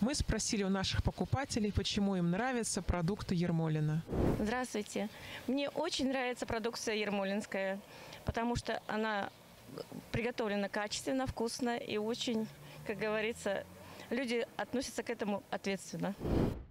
Мы спросили у наших покупателей, почему им нравятся продукты Ермолино. Здравствуйте. Мне очень нравится продукция ермолинская, потому что она приготовлена качественно, вкусно и очень, как говорится, люди относятся к этому ответственно.